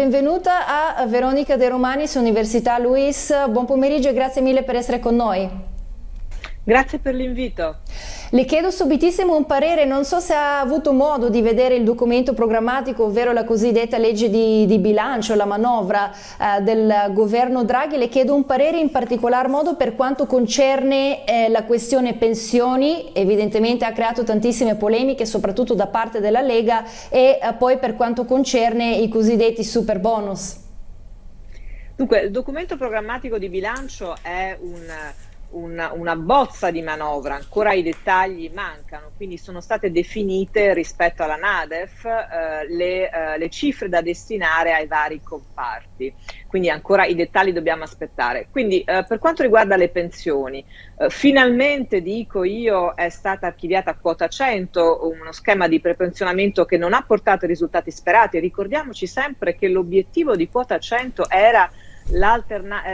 benvenuta a Veronica De Romanis, Università Luis. Buon pomeriggio e grazie mille per essere con noi. Grazie per l'invito. Le chiedo subitissimo un parere, non so se ha avuto modo di vedere il documento programmatico, ovvero la cosiddetta legge di bilancio, la manovra del governo Draghi. Le chiedo un parere in particolar modo per quanto concerne la questione pensioni, evidentemente ha creato tantissime polemiche soprattutto da parte della Lega, e poi per quanto concerne i cosiddetti super bonus. Dunque, il documento programmatico di bilancio è una bozza di manovra, ancora i dettagli mancano, quindi sono state definite rispetto alla NADEF le cifre da destinare ai vari comparti, quindi ancora i dettagli dobbiamo aspettare. Quindi per quanto riguarda le pensioni, finalmente dico io è stata archiviata quota 100, uno schema di prepensionamento che non ha portato i risultati sperati. Ricordiamoci sempre che l'obiettivo di quota 100 era la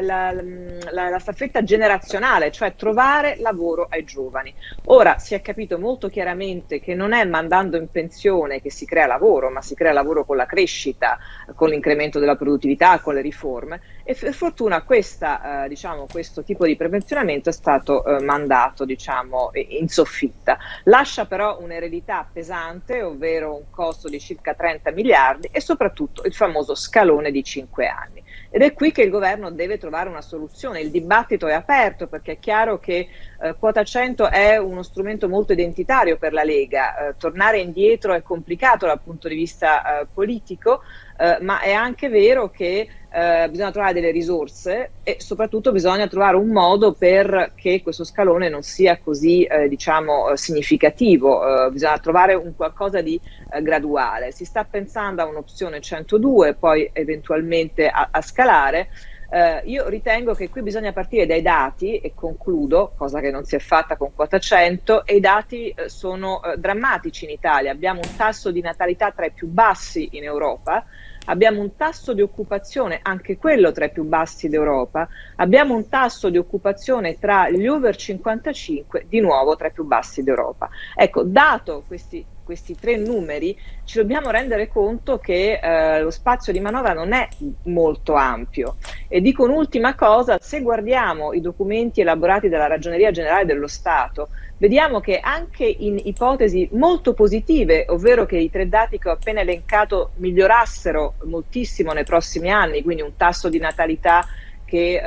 staffetta generazionale, cioè trovare lavoro ai giovani. Ora si è capito molto chiaramente che non è mandando in pensione che si crea lavoro, ma si crea lavoro con la crescita, con l'incremento della produttività, con le riforme, e per fortuna questo tipo di prepensionamento è stato mandato in soffitta. Lascia però un'eredità pesante, ovvero un costo di circa 30 miliardi e soprattutto il famoso scalone di 5 anni. Ed è qui che il governo deve trovare una soluzione. Il dibattito è aperto perché è chiaro che quota 100 è uno strumento molto identitario per la Lega. Tornare indietro è complicato dal punto di vista politico, ma è anche vero che bisogna trovare delle risorse e soprattutto bisogna trovare un modo per che questo scalone non sia così significativo. Bisogna trovare un qualcosa di graduale. Si sta pensando a un'opzione 102, poi eventualmente a scalare. Io ritengo che qui bisogna partire dai dati, e concludo, cosa che non si è fatta con quota 100, e i dati sono drammatici in Italia. Abbiamo un tasso di natalità tra i più bassi in Europa, abbiamo un tasso di occupazione, anche quello tra i più bassi d'Europa, abbiamo un tasso di occupazione tra gli over 55 di nuovo tra i più bassi d'Europa. Ecco, dato questi tre numeri, ci dobbiamo rendere conto che lo spazio di manovra non è molto ampio. E dico un'ultima cosa: se guardiamo i documenti elaborati dalla Ragioneria Generale dello Stato, vediamo che anche in ipotesi molto positive, ovvero che i tre dati che ho appena elencato migliorassero moltissimo nei prossimi anni, quindi un tasso di natalità che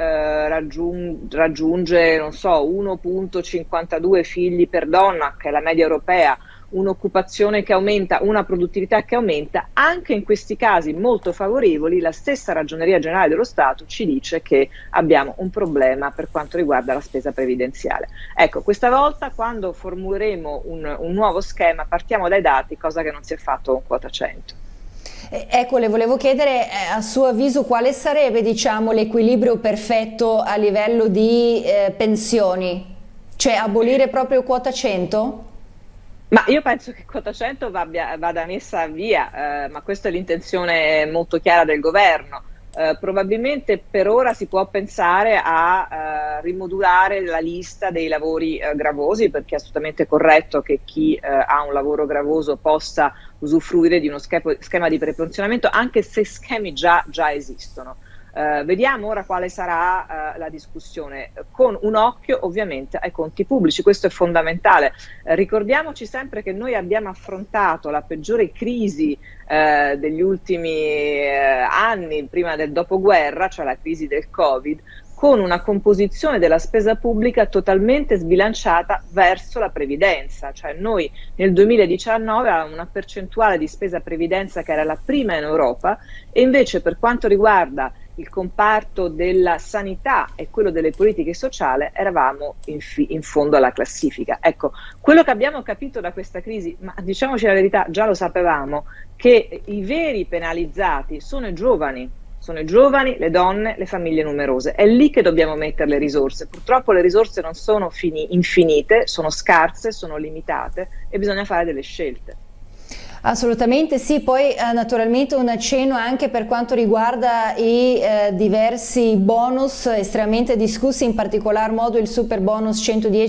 raggiunge, non so, 1,52 figli per donna, che è la media europea, un'occupazione che aumenta, una produttività che aumenta, anche in questi casi molto favorevoli la stessa Ragioneria Generale dello Stato ci dice che abbiamo un problema per quanto riguarda la spesa previdenziale. Ecco, questa volta quando formuleremo un nuovo schema partiamo dai dati, cosa che non si è fatto con quota 100. Ecco, le volevo chiedere a suo avviso quale sarebbe, diciamo, l'equilibrio perfetto a livello di pensioni? Cioè abolire proprio quota 100? Ma io penso che quota 100 vada messa via, ma questa è l'intenzione molto chiara del governo. Probabilmente per ora si può pensare a rimodulare la lista dei lavori gravosi, perché è assolutamente corretto che chi ha un lavoro gravoso possa usufruire di uno schema di prepensionamento, anche se schemi già esistono. Vediamo ora quale sarà la discussione, con un occhio ovviamente ai conti pubblici. Questo è fondamentale. Ricordiamoci sempre che noi abbiamo affrontato la peggiore crisi degli ultimi anni, prima del dopoguerra, cioè la crisi del Covid, con una composizione della spesa pubblica totalmente sbilanciata verso la previdenza. Cioè noi nel 2019 avevamo una percentuale di spesa previdenza che era la prima in Europa, e invece per quanto riguarda il comparto della sanità e quello delle politiche sociali eravamo in fondo alla classifica. Ecco, quello che abbiamo capito da questa crisi, ma diciamoci la verità, già lo sapevamo, che i veri penalizzati sono i giovani, le donne, le famiglie numerose. È lì che dobbiamo mettere le risorse. Purtroppo le risorse non sono infinite, sono scarse, sono limitate e bisogna fare delle scelte. Assolutamente sì, poi naturalmente un accenno anche per quanto riguarda i diversi bonus estremamente discussi, in particolar modo il super bonus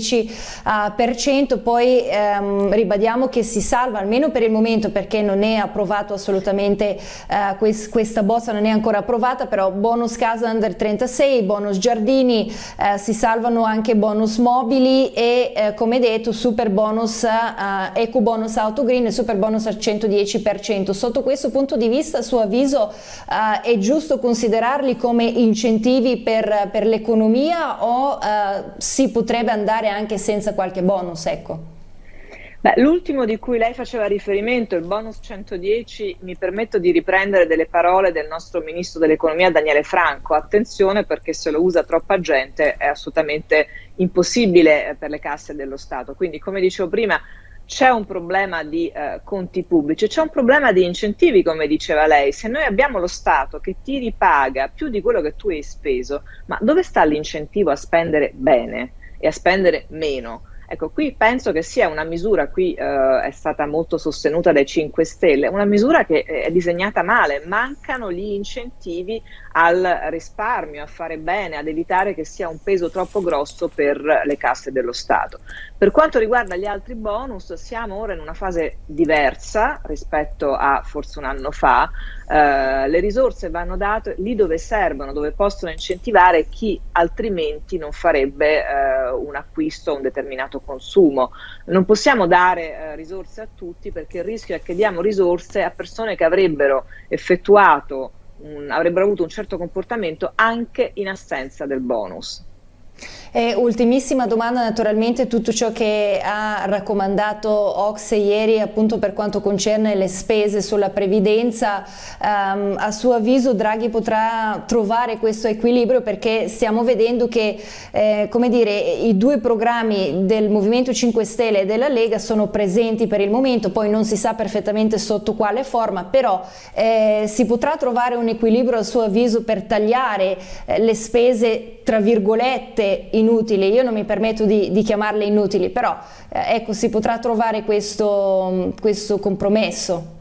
110%, poi ribadiamo che si salva almeno per il momento, perché non è approvato assolutamente, questa bozza non è ancora approvata, però bonus casa under 36, bonus giardini, si salvano anche bonus mobili e come detto super bonus, eco bonus auto green e super bonus al 110%. Sotto questo punto di vista, a suo avviso, è giusto considerarli come incentivi per l'economia o si potrebbe andare anche senza qualche bonus? Ecco. Beh, l'ultimo di cui lei faceva riferimento, il bonus 110, mi permetto di riprendere delle parole del nostro ministro dell'economia Daniele Franco. Attenzione, perché se lo usa troppa gente è assolutamente impossibile per le casse dello Stato. Quindi, come dicevo prima, c'è un problema di conti pubblici, c'è un problema di incentivi, come diceva lei. Se noi abbiamo lo Stato che ti ripaga più di quello che tu hai speso, ma dove sta l'incentivo a spendere bene e a spendere meno? Ecco, qui penso che sia una misura, qui è stata molto sostenuta dai 5 Stelle, una misura che è disegnata male, mancano gli incentivi al risparmio, a fare bene, ad evitare che sia un peso troppo grosso per le casse dello Stato. Per quanto riguarda gli altri bonus, siamo ora in una fase diversa rispetto a forse un anno fa. Le risorse vanno date lì dove servono, dove possono incentivare chi altrimenti non farebbe un acquisto o un determinato consumo. Non possiamo dare risorse a tutti, perché il rischio è che diamo risorse a persone che avrebbero effettuato, avrebbero avuto un certo comportamento anche in assenza del bonus. E ultimissima domanda, naturalmente tutto ciò che ha raccomandato Ocse ieri appunto per quanto concerne le spese sulla previdenza, a suo avviso Draghi potrà trovare questo equilibrio, perché stiamo vedendo che come dire, i due programmi del Movimento 5 Stelle e della Lega sono presenti per il momento, poi non si sa perfettamente sotto quale forma, però si potrà trovare un equilibrio a suo avviso per tagliare le spese tra virgolette inutili. Io non mi permetto di chiamarle inutili, però ecco, si potrà trovare questo compromesso.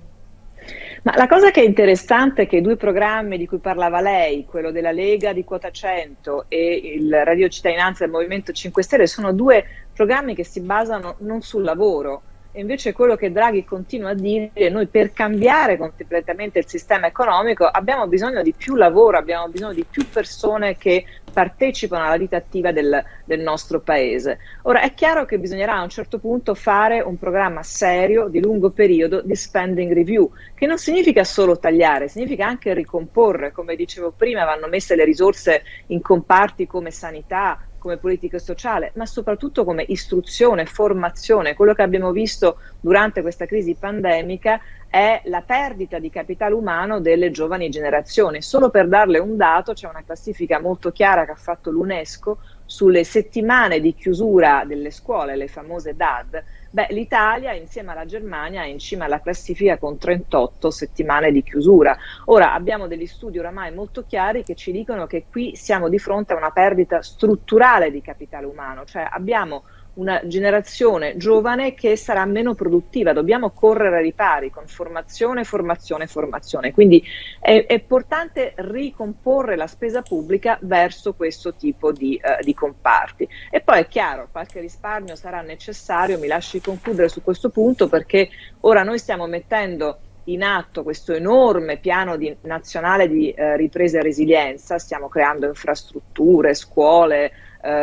Ma la cosa che è interessante è che i due programmi di cui parlava lei, quello della Lega di quota 100 e il Radio Cittadinanza del Movimento 5 Stelle, sono due programmi che si basano non sul lavoro. E invece quello che Draghi continua a dire, noi per cambiare completamente il sistema economico abbiamo bisogno di più lavoro, abbiamo bisogno di più persone che partecipano alla vita attiva del nostro paese. Ora è chiaro che bisognerà a un certo punto fare un programma serio di lungo periodo di spending review, che non significa solo tagliare, significa anche ricomporre. Come dicevo prima, vanno messe le risorse in comparti come sanità, come politica sociale, ma soprattutto come istruzione, formazione. Quello che abbiamo visto durante questa crisi pandemica è la perdita di capitale umano delle giovani generazioni. Solo per darle un dato, c'è una classifica molto chiara che ha fatto l'UNESCO sulle settimane di chiusura delle scuole, le famose DAD. Beh, l'Italia insieme alla Germania è in cima alla classifica con 38 settimane di chiusura. Ora abbiamo degli studi oramai molto chiari che ci dicono che qui siamo di fronte a una perdita strutturale di capitale umano, cioè abbiamo una generazione giovane che sarà meno produttiva, dobbiamo correre ai ripari con formazione, formazione, formazione. Quindi è importante ricomporre la spesa pubblica verso questo tipo di comparti. E poi è chiaro, qualche risparmio sarà necessario, mi lasci concludere su questo punto, perché ora noi stiamo mettendo in atto questo enorme piano nazionale di ripresa e resilienza, stiamo creando infrastrutture, scuole,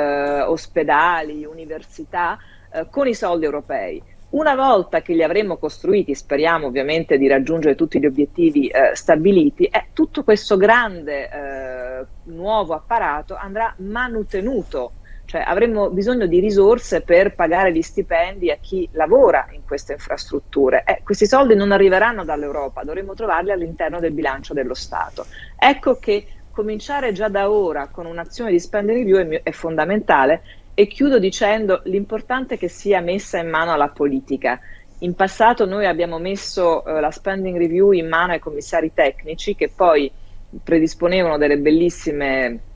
ospedali, università, con i soldi europei. Una volta che li avremo costruiti, speriamo ovviamente di raggiungere tutti gli obiettivi stabiliti, tutto questo grande nuovo apparato andrà manutenuto, cioè avremo bisogno di risorse per pagare gli stipendi a chi lavora in queste infrastrutture. Questi soldi non arriveranno dall'Europa, dovremo trovarli all'interno del bilancio dello Stato. Ecco che cominciare già da ora con un'azione di spending review è fondamentale. E chiudo dicendo l'importante è che sia messa in mano alla politica. In passato noi abbiamo messo la spending review in mano ai commissari tecnici, che poi predisponevano delle bellissime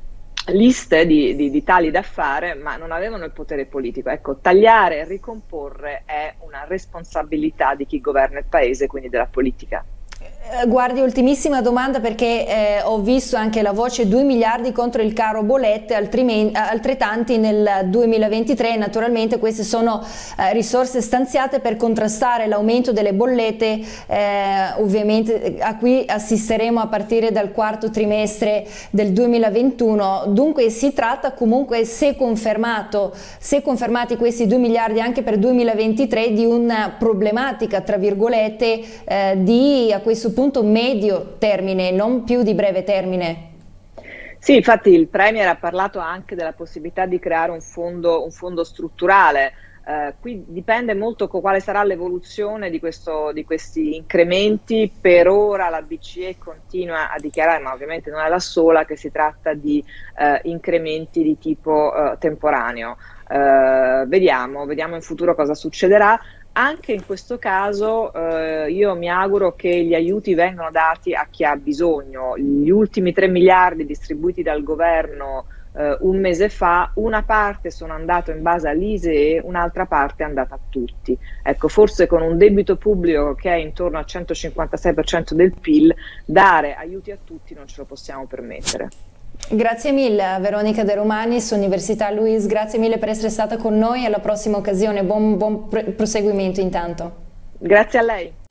liste di tali da fare, ma non avevano il potere politico. Ecco, tagliare e ricomporre è una responsabilità di chi governa il paese, quindi della politica. Guardi, ultimissima domanda, perché ho visto anche la voce 2 miliardi contro il caro bollette, altrettanti nel 2023. Naturalmente queste sono risorse stanziate per contrastare l'aumento delle bollette, ovviamente a cui assisteremo a partire dal quarto trimestre del 2021. Dunque si tratta comunque, se confermati questi 2 miliardi anche per 2023, di una problematica, tra virgolette, di a questo punto medio termine, non più di breve termine. Sì, infatti il Premier ha parlato anche della possibilità di creare un fondo strutturale. Qui dipende molto quale sarà l'evoluzione di questi incrementi. Per ora la BCE continua a dichiarare, ma ovviamente non è la sola, che si tratta di incrementi di tipo temporaneo. Vediamo in futuro cosa succederà. Anche in questo caso io mi auguro che gli aiuti vengano dati a chi ha bisogno. Gli ultimi 3 miliardi distribuiti dal governo un mese fa, una parte sono andato in base all'ISEE, un'altra parte è andata a tutti. Ecco, forse con un debito pubblico che è intorno al 156% del PIL, dare aiuti a tutti non ce lo possiamo permettere. Grazie mille a Veronica De Romanis, Università Luiss, grazie mille per essere stata con noi, alla prossima occasione, buon proseguimento intanto. Grazie a lei.